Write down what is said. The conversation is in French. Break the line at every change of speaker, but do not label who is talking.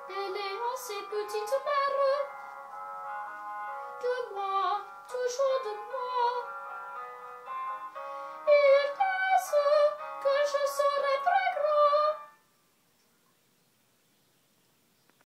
Pelleas et petite mère, de moi, toujours de moi.